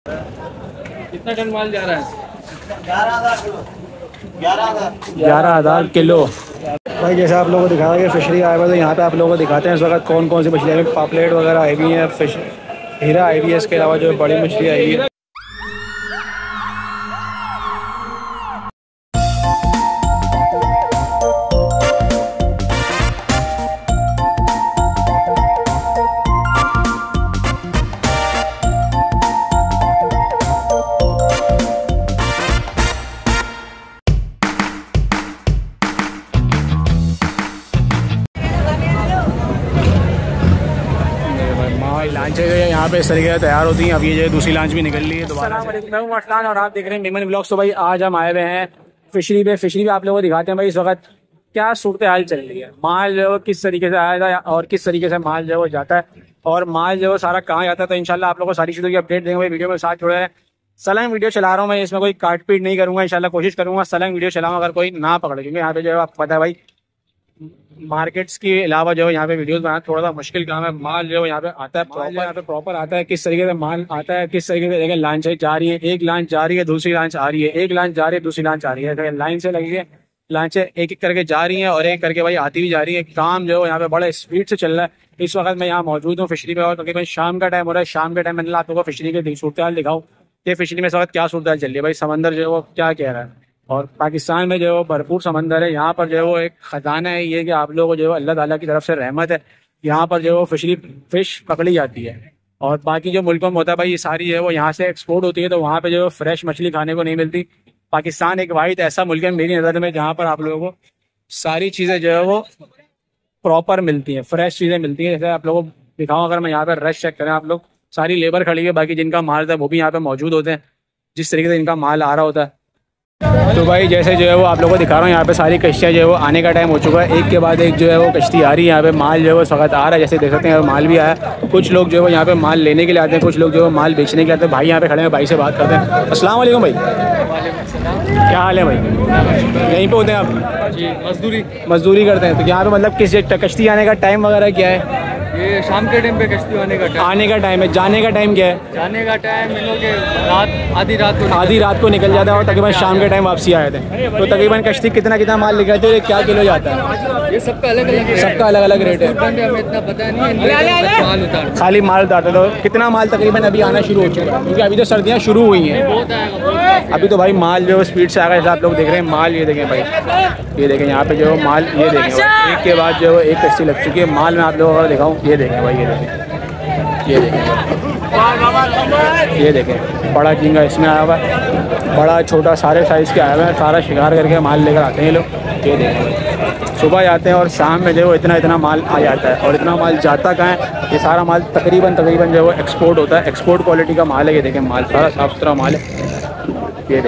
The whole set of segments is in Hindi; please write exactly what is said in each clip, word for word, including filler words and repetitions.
कितना टन माल जा रहा है? ग्यारह हजार किलो। ग्यारह हज़ार किलो। भाई जैसे आप लोगों को दिखाया कि फिशरी आए हुए तो यहाँ पे आप लोगों को दिखाते हैं इस वक्त कौन कौन सी मछलियाँ हैं। पापलेट वगैरह आई हुई हैं, फिश हीरा आई हुई है, इसके अलावा जो बड़ी मछली आई हुई है। लांचें जो है यहाँ पे इस तरीके से तैयार होती हैं। अब ये जो है दूसरी लांच भी निकल ली है। दोबारा मैं हूं अरसलान और आप देख रहे हैं मेमन ब्लॉग्स। तो भाई आज हम आए हुए हैं फिशरी पे। फिशरी पे आप लोगों को दिखाते हैं भाई इस वक्त क्या सूरत हाल चल रही है, माल जो किस तरीके से आया था और किस तरीके से माल जो है जाता है और माल जो है सारा कहाँ जाता है। तो इंशाल्लाह आप लोगों को सारी चीज़ों की अपडेट देंगे भाई। वीडियो में साथ जुड़े हैं। सलंग वीडियो चला रहा हूँ मैं, इसमें कोई काट पीट नहीं करूँगा। इंशाल्लाह कोशिश करूँगा सलंग वीडियो चलाऊँ, अगर कोई ना पकड़े, क्योंकि यहाँ पे जो है आपको पता है भाई मार्केट्स के अलावा जो है यहाँ पे वीडियोस बनाना थोड़ा सा मुश्किल काम है। माल जो है यहाँ पे आता है प्रॉपर, यहाँ पे प्रॉपर आता है, किस तरीके से माल आता है, किस तरीके से देखिए लांच जा रही है, एक लांच जा रही है, दूसरी लांच आ रही है, एक लांच जा रही है, दूसरी लांच आ रही है, लाइन से लगी है, लांचें एक एक करके जा रही हैं और एक करके भाई आती भी जा रही है। काम जो है यहाँ पे बड़ा स्पीड से चल रहा है। इस वक्त मैं यहाँ मौजूद हूँ फिशरी पे और तकरीबन शाम का टाइम हो रहा है। शाम के टाइम मैंने आप लोगों को फिशरी के सूरत हाल दिखाऊँ कि फिशरी में इस वक्त क्या सूरत हाल चल रही है। भाई समंदर जो है वो क्या कह रहा है और पाकिस्तान में जो है वो भरपूर समंदर है। यहाँ पर जो है वो एक खजाना है ये कि आप लोगों को जो है अल्लाह ताला की तरफ से रहमत है। यहाँ पर जो है वो फिशरी फिश पकड़ी जाती है और बाकी जो मुल्कों में होता है भाई ये सारी जो है वो यहाँ से एक्सपोर्ट होती है, तो वहाँ पे जो है फ्रेश मछली खाने को नहीं मिलती। पाकिस्तान एक वाहिद ऐसा मुल्क है मेरी नज़र में जहाँ पर आप लोगों को सारी चीज़ें जो है वो प्रॉपर मिलती हैं, फ्रेश चीज़ें मिलती हैं। जैसे आप लोगों को दिखाऊँ, अगर मैं यहाँ पर रश चेक करें आप लोग, सारी लेबर खड़ी है, बाकी जिनका माल था वो भी यहाँ पे मौजूद होते हैं, जिस तरीके से इनका माल आ रहा होता है। तो भाई जैसे जो है वो आप लोगों को दिखा रहा हूँ यहाँ पे सारी कश्तियाँ जो है वो आने का टाइम हो चुका है। एक के बाद एक जो है वो कश्ती आ रही है। यहाँ पे माल जो है वो सख्त आ रहा है, जैसे देख सकते हैं माल भी आया। कुछ लोग जो है वो यहाँ पे माल लेने के लिए आते हैं, कुछ लोग जो है माल बेचने के लिए आते हैं। भाई यहाँ पे खड़े हैं, भाई से बात करते हैं। अस्सलाम वालेकुम भाई, क्या हाल है भाई? यहीं पे होते हैं आप? जी, मजदूरी मजदूरी करते हैं। तो यहाँ पे मतलब किस कश्ती आने का टाइम वगैरह क्या है? ये शाम के टाइम पे कश्ती आने का टाइम आने का टाइम है। जाने का टाइम क्या है? जाने का टाइम इन लोग के रात आधी रात को आधी रात को निकल जाता है और तकरीबन शाम के टाइम वापसी आए थे। तो तकरीबन कश्ती कितना कितना माल लेके आते हैं, क्या किलो जाता है? ये सबका अलग अलग सबका अलग अलग रेट है। हमें इतना पता नहीं, माल उतार खाली माल उतारते। तो कितना माल तकरीबन अभी आना शुरू हो चुका है, क्योंकि अभी तो सर्दियाँ शुरू हुई हैं। बहुत आएगा। अभी तो भाई माल जो स्पीड से आ गया। जैसे आप लोग देख रहे हैं माल, ये देखें भाई, ये देखें यहाँ पे जो माल, ये देखें भाई, एक के बाद जो है एक कश्ती लग चुकी है। माल मैं आप लोगों को दिखाऊँ, ये देखें भाई, ये देखें, ये देखें, ये देखें बड़ा झींगा इसमें आया हुआ है, बड़ा छोटा सारे साइज़ के आया हुआ है। सारा शिकार करके माल लेकर आते हैं ये लोग। ये देखें सुबह जाते हैं और शाम में जो है इतना इतना माल आ जाता है। और इतना माल जाता कहाँ है? ये सारा माल तकरीबन तकरीबन जो है वो एक्सपोर्ट होता है। एक्सपोर्ट क्वालिटी का माल है। ये देखें माल सारा साफ़ सुथरा माल है। ये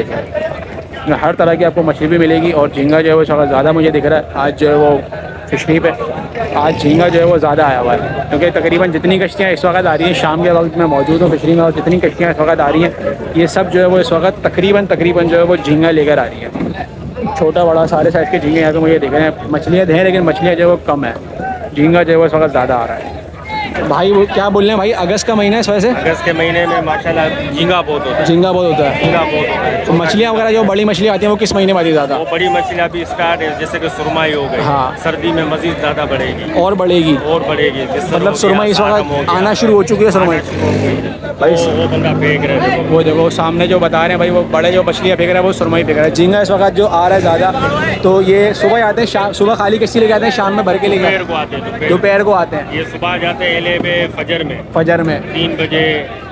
देखें हर तरह की आपको मछली भी मिलेगी और झींगा जो है वो थोड़ा ज़्यादा मुझे दिख रहा है आज जो है वो फिशरी पे। आज झींगा जो है वो ज़्यादा आया हुआ है, क्योंकि तकरीबन जितनी कश्तियाँ इस वक्त आ रही हैं, शाम के वक्त में मौजूद हूँ फिशरी में, और जितनी कश्तियाँ इस वक्त आ रही हैं ये सब जो है वो इस वक्त तकरीबन तकरीबन जो है वो झींगा लेकर आ रही है। छोटा बड़ा सारे साइज़ के झींगे यहाँ पे मुझे दिख रहे हैं। मछलियाँ हैं लेकिन मछलियाँ जो है वो कम है, झींगा जो है वो इस वक्त ज़्यादा आ रहा है। भाई वो क्या बोल रहे हैं भाई, अगस्त का महीना है इस वजह से? अगस्त के महीने में माशाल्लाह झींगा बहुत होता है। झींगा बहुत होता है। झींगा बहुत होता है। तो मछलियाँ वगैरह जो बड़ी मछलियाँ आती हैं वो किस महीने में आती है ज़्यादा? वो बड़ी मछलियाँ अभी स्टार्ट है, जैसे कि सुरमई हो गई। हाँ। सर्दी में मजीद ज़्यादा बढ़ेगी और बढ़ेगी और बढ़ेगी। मतलब सुरमई इस वक्त आना शुरू हो चुकी है। सुरमई भाई वो बंदा फेंक रहे हैं, वो देखो सामने जो बता रहे हैं भाई, वो बड़े जो मछलियाँ फेंक रहे हैं वो सुरमई फेंक रहा है। झींगा इस वक्त जो आ रहा है ज़्यादा, तो ये सुबह आते हैं, शाम सुबह खाली कश्ती लेके आते हैं, शाम में भर के लेके दोपहर को आते हैं। दोपहर को आते हैं। ये सुबह जाते हैं एले में, फजर में, फजर में तीन बजे,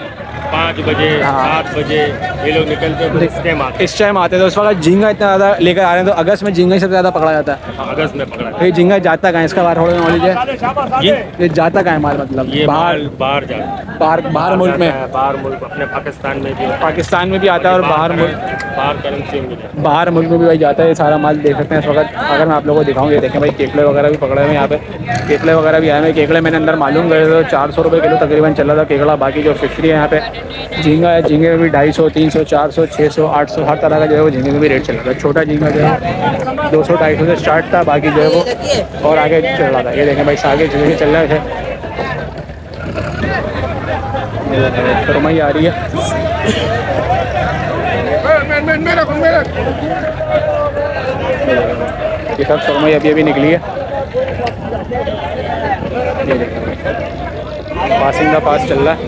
पाँच बजे, हाँ। सात बजे ये लोग निकलते हैं। इस टाइम आते इस टाइम आते हैं। तो इस वक्त झींगा इतना ज़्यादा लेकर आ रहे हैं, तो अगस्त में झींगा ही सबसे ज़्यादा पकड़ा जाता है। हैं। अगस्त में पकड़ा ये झींगा जाता कहाँ है, इसका बाहर थोड़ा नॉलेज है? ये ये जाता कहाँ है माल, मतलब ये बाहर बाहर बाहर जाता है। बाहर बाहर मुल्क में? बाहर मुल्क, अपने पाकिस्तान में भी, पाकिस्तान में भी आता है और बाहर मुल्क, बाहर करेंसी में भी, बाहर मुल्क में भी भाई जाता है। ये सारा माल देख सकते हैं इस वक्त। अगर मैं आप लोगों को दिखाऊँ, ये देखें भाई केकड़े वगैरह भी पकड़े हुए हैं यहाँ पे। केकड़े वगैरह भी आए हैं। केकड़े मैंने अंदर मालूम गए तो चार सौ रुपये किलो तकरीबन चल रहा था केकड़ा। बाकी जो फिशरी है यहाँ पे झींगा है, झींगे में भी ढाई सौ, तीन सौ, चार सौ, छः सौ, आठ सौ, हर तरह का जो है वो झींगे में भी रेट चल रहा था। छोटा झींगा जो है दो सौ ढाई सौ से स्टार्ट था, बाकी जो है वो और आगे चल रहा था। ये देखें भाई आगे झींगे चल रहे थे। सुरमई आ रही है। ये सब सुरमई अभी अभी निकली है। ये देखो पासिंग का पास चल रहा है।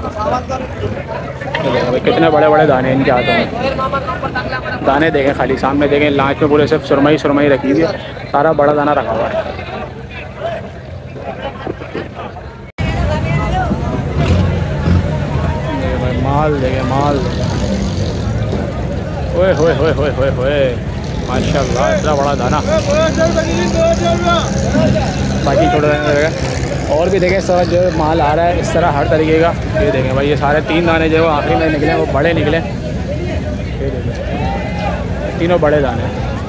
ये देखो भाई कितने बड़े बड़े दाने इनके हाथों में। दाने देखें खाली सामने देखें, लांच में पूरे सिर्फ सुरमई सुरमई रखी हुई है, सारा बड़ा दाना रखा हुआ है। भाई माल देखें माल, ओए होए होए होए होए होए माशाल्लाह इतना बड़ा दाना। बाकी थोड़ा रहेगा और भी देखें सर जो माल आ रहा है इस तरह हर तरीके का। ये देखें भाई ये सारे तीन दाने जो है वो आखिरी में निकले वो बड़े निकले। ये देखें तीनों बड़े दाने।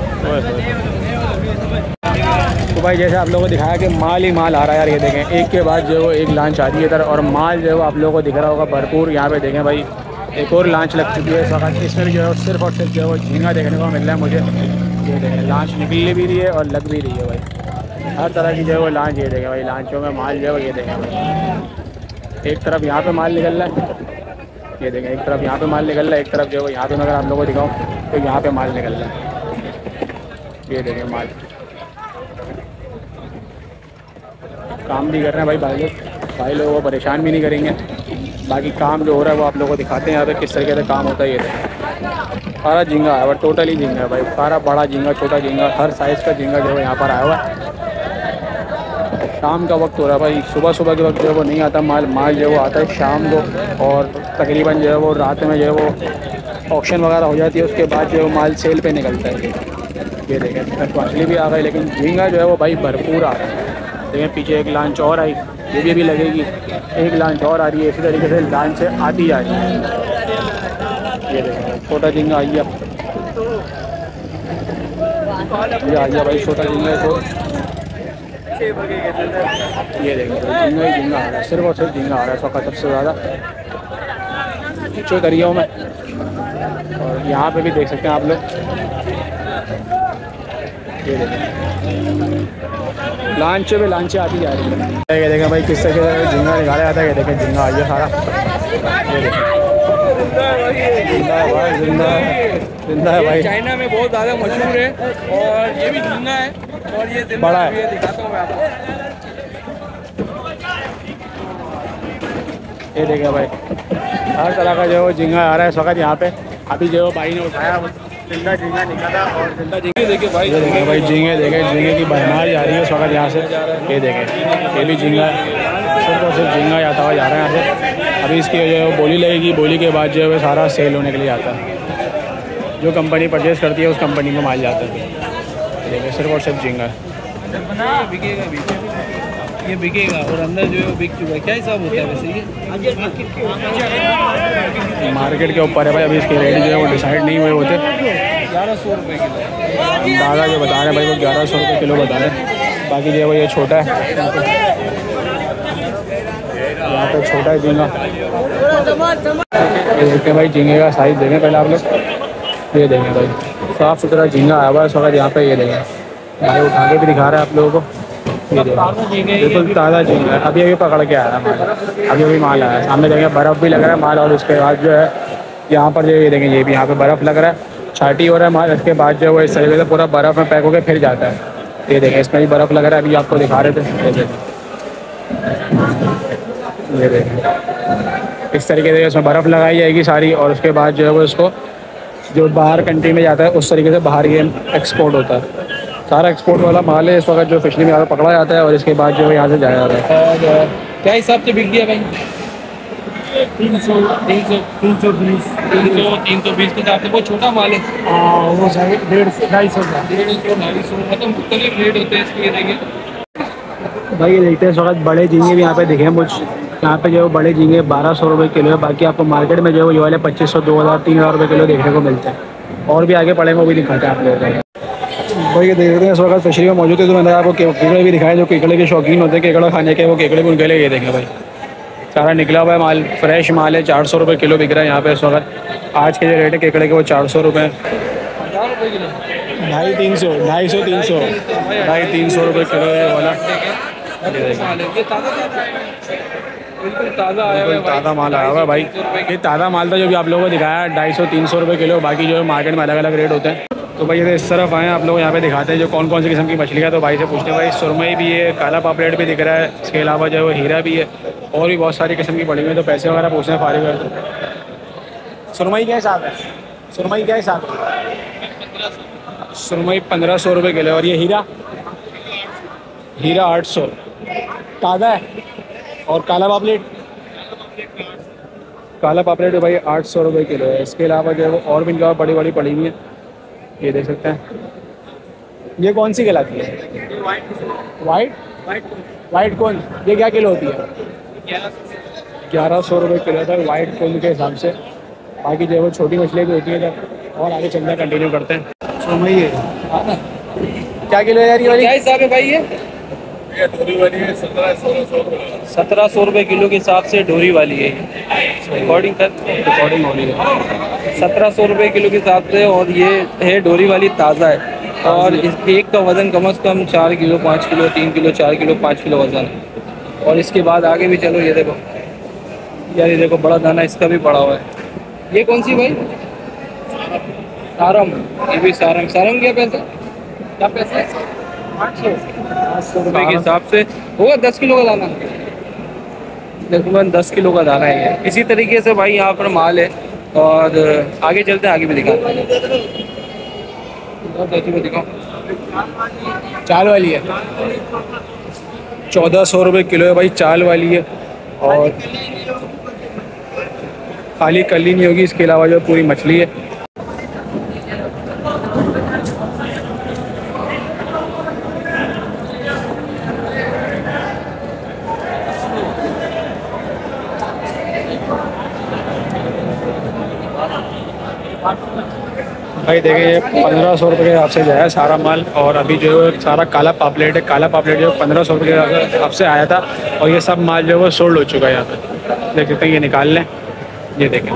तो भाई जैसे आप लोगों को दिखाया कि माल ही माल आ रहा है यार। ये देखें एक के बाद जो है वो एक लांच आ रही है इधर, और माल जो है वो आप लोगों को दिख रहा होगा भरपूर। यहाँ पे देखें भाई एक और लांच लग चुकी है इस वक्त। इसमें भी जो है सिर्फ और सिर्फ जो है वो झींगा देखने को मिल रहा है मुझे। ये देखें लांच निकल भी रही है और लग भी रही है भाई, हर तरह की जो है वो लांच। ये देखें भाई लांचों में माल जो है ये देखें भाई, एक तरफ यहाँ पे माल निकल रहा है। ये देखें एक तरफ यहाँ पे माल निकल रहा है, एक तरफ जो है यहाँ पे अगर आप लोगों को दिखाऊँ तो यहाँ पे माल निकल रहा है। ये देखें माल काम भी कर रहे हैं भाई भाई लोग, भाई लोगों को परेशान भी नहीं करेंगे। बाकी काम जो हो रहा है वो आप लोगों को दिखाते हैं यहाँ पे किस तरीके से काम होता है। ये देखें सारा झींगा है, टोटली झींगा है भाई, सारा बड़ा झींगा छोटा झींगा हर साइज़ का झींगा जो है यहाँ पर आया हुआ है। शाम का वक्त हो रहा है भाई, सुबह सुबह के वक्त जो है वो नहीं आता माल। माल जो है वो आता है शाम को, और तकरीबन जो है वो रात में जो है वो ऑक्शन वगैरह हो जाती है, उसके बाद जो है माल सेल पे निकलता है। ये देखें मछली भी आ गई, लेकिन झींगा जो है वो भाई भरपूर आ रहा है। देखें पीछे एक लांच और आई, ये भी अभी लगेगी, एक लांच और आ रही है। इसी तरीके से लांच से आती जा रही है। ये देखें छोटा झींगा आई है, ये आ गया भाई छोटा झींगा तो। ये देखें झींगा ही झींगा आ रहा है, सिर्फ और सिर्फ झींगा आ रहा है इस वक्त सबसे ज़्यादा नीचे दरियाओं में। और यहाँ पे भी देख सकते हैं आप लोग, ये देखें लांचे पे लांचे आती जा रही है। ये देखें भाई किस तरीके से झींगा निकाला जाता है। ये देखें झींगा आ गया सारा। ये देखें जिंदा है भाई, जिंदा है, जिंदा है भाई। चाइना में बहुत ज़्यादा मशहूर है और ये भी झींगा है और ये बड़ा है। ये दिखाता हूँ मैं आपको। ये देखें भाई हर तरह का जो है वो झींगा आ रहा है इस वक्त यहाँ पे। अभी जो भाई ने उठाया वो जिंदा झींगा निकाला, और जिंदा झींगे देखे भाई, ये देखें भाई झींगे देखें झींगे की भरमार जा रही है इस वक्त यहाँ से। ये देखें ये भी झींगा है, सिर्फ और सिर्फ झींगा जाता हुआ जा रहा है यहाँ से। अभी इसकी जो है वो बोली लगेगी, बोली के बाद जो है सारा सेल होने के लिए आता है। जो कंपनी परचेज़ करती है उस कंपनी में माल जाता है। देखिए सिर्फ और सिर्फ झींगा है। बिकेगा ये बिकेगा और अंदर जो है वो बिक चुका है। क्या हिसाब होता है वैसे ये? मार्केट के ऊपर है भाई, अभी इसके रेट जो है वो डिसाइड नहीं हुए होते। ग्यारह सौ रुपये किलो दादा जो बता रहे हैं भाई वो ग्यारह सौ रुपये किलो बता रहे हैं। बाकी जो है वो ये छोटा है, यहाँ पे छोटा है झींगा। ये देखते हैं भाई झींगे का साइज़ देखें पहले आप लोग। ये देखें भाई साफ़ सुथरा झींगा आया हुआ है इस वक्त यहाँ पे। ये देखें भाई उठा के भी दिखा रहा है आप लोगों को। ये देखें बिल्कुल ताज़ा झींगा है, अभी अभी पकड़ के आया है माल, अभी अभी माल आया है। सामने देखें बर्फ़ भी लग रहा है माल, और उसके बाद जो है यहाँ पर जो ये देखें ये भी यहाँ पे बर्फ़ लग रहा है, छाटी हो रहा है माल। इसके बाद जो है वो इस तरीके से पूरा बर्फ़ में पैक होकर फिर जाता है। ये देखें इसमें भी बर्फ़ लग रहा है, अभी आपको दिखा रहे थे। ये देखें ये देखें इस तरीके से इसमें बर्फ़ लगाई जाएगी सारी, और उसके बाद जो है वो इसको जो बाहर कंट्री में जाता है उस तरीके से बाहर ये एक्सपोर्ट होता है। सारा एक्सपोर्ट वाला माल है इस वक्त जो फिशरी में यहाँ पकड़ा जाता है, और इसके बाद जो है यहाँ से जाया जाता है। और क्या हिसाब से बिक गया भाई? तीन सौ तीन सौ तीन सौ बीस तीन सौ तीन सौ बीस के हिसाब से वो छोटा माल है। वो साढ़े डेढ़ सौ ढाई सौ का। डेढ़ सौ ढाई सौ मतलब मुख्तलिफ रेट होते हैं इसके। देखिए भाई ये देखते हैं इस वक्त बड़े झींगे भी यहाँ पे दिखे मुझ यहाँ पे जो है बड़े झींगे बारह सौ रुपये किलो है। बाकी आपको मार्केट में जो है वो ये वाले पच्चीस सौ दो हज़ार तीन हज़ार रुपये किलो देखने को मिलते हैं, और भी आगे पड़े वो भी दिखाते हैं आप लोगों को। भाई ये देखते हैं इस वक्त फिशरी में मौजूद है, तो मैंने आपको केकड़े भी दिखाए जो केकड़े के शौकीन होते हैं केकड़ा खाने के, वो केकड़े भी उनके लिए। ये देखें भाई सारा निकला हुआ है माल, फ्रेश माल है, चार सौ रुपये किलो बिक रहा है यहाँ पे इस वक्त। आज के जो रेट है केकड़े के वो चार सौ रुपये, ढाई तीन सौ ढाई सौ तीन सौ ढाई तीन सौ रुपये किलो ये वाला। बिल्कुल ताज़ा आया हुआ है बिल्कुल भाई। ताज़ा माल आया हुआ है भाई। ये ताज़ा माल था जो कि आप लोगों को दिखाया ढाई सौ तीन सौ रुपये किलो, बाकी जो है मार्केट में अलग अलग रेट होते हैं। तो भाई ये इस तरफ आए आप लोग यहाँ पे दिखाते हैं जो कौन कौन सी किस्म की मछली है। तो भाई से पूछते हैं भाई सुरमई भी है, काला पापलेट भी दिख रहा है, इसके अलावा जो है वो हीरा भी है और भी बहुत सारी किस्म की पड़ी हुई है। तो पैसे वगैरह पूछते हैं फारिग है। सुरमई क्या हिसाब है? सुरमई क्या हिसाब है? सुरमई पंद्रह सौ रुपये किलो और ये हीरा हीरा आठ सौ ताज़ा है। और काला पापलेट काला पापलेट भाई आठ सौ रुपये किलो है। इसके अलावा जो है वो और भी इनके पास बड़ी बड़ी पड़ी हुई है, ये देख सकते हैं। ये कौन सी कहलाती है? वाइट वाइट कौन, ये क्या किलो होती है? ग्यारह सौ रुपये किलो था वाइट कौन के हिसाब से। बाकी जो है वो छोटी मछलियाँ भी होती हैं इधर। और आगे चलना कंटिन्यू करते हैं। सुरमई है क्या किलो है यार ये वाली? क्या हिसाब है भाई? ये सत्रह सौ रुपये किलो के हिसाब से डोरी वाली है। रिकॉर्डिंग कर रिकॉर्डिंग हो रही है। सत्रह सौ रुपये किलो के हिसाब से। और ये है डोरी वाली, ताज़ा है। और इस एक का वज़न कम से कम चार किलो पाँच किलो तीन किलो चार किलो पाँच किलो वज़न है। और इसके बाद आगे भी चलो, ये देखो यार, ये देखो बड़ा दाना इसका भी पड़ा हुआ है। ये कौन सी भाई? सारम। ये भी सारम। सारम क्या पैसा क्या पैसा है? आठ सौ आठ सौ रुपये के हिसाब से होगा। दस किलो का दाना, तकरीबन दस किलो का दाना है ये। इसी तरीके से भाई यहाँ पर माल है। और आगे चलते हैं, आगे भी दिखाते हैं। दिखाओ, चाल वाली है, चौदह सौ रुपये किलो है भाई, चाल वाली है। और खाली कली नहीं होगी, इसके अलावा जो पूरी मछली है। भाई देखिए ये पंद्रह सौ रुपये के हिसाब से जो है सारा माल। और अभी जो है सारा काला पापलेट है, काला पापलेट जो है पंद्रह सौ रुपये के हिसाब से आया था। और ये सब माल जो है वो सोल्ड हो चुका है। यहाँ पे देख सकते हैं, ये निकाल लें, ये देखें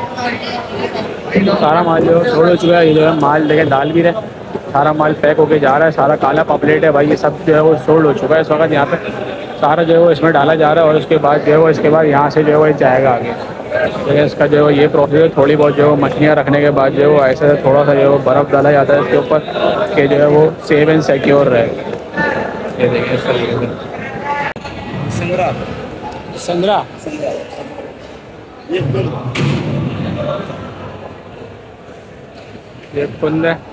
सारा माल जो है सोल्ड हो चुका है। ये जो है माल देखें डाल भी रहे, सारा माल पैक होके जा रहा है। सारा काला पापलेट है भाई, ये सब जो है वो सोल्ड हो चुका है इस वक्त। यहाँ पे सारा जो है वो इसमें डाला जा रहा है। और उसके बाद जो है वो इसके बाद यहाँ से जो है वो जाएगा आगे। तो इसका जो है ये प्रोसेस है। थोड़ी बहुत जो है मछलियाँ रखने के बाद जो है वो ऐसे थोड़ा सा जो है बर्फ़ डाला जाता है इसके ऊपर कि जो है वो सेफ एंड सिक्योर रहे। ये देखिए इस तरीके से संगरा संगरा ये कुंद है।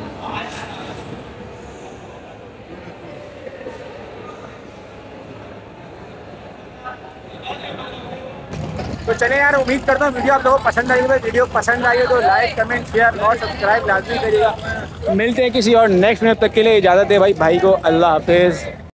तो चले यार, उम्मीद करता हूँ वीडियो आप लोगों को पसंद आई होगी। वीडियो पसंद आई हो तो लाइक कमेंट शेयर और सब्सक्राइब लाजमी करिएगा। मिलते हैं किसी और नेक्स्ट वीडियो तक के लिए इजाज़त है भाई। भाई को अल्लाह हाफिज़।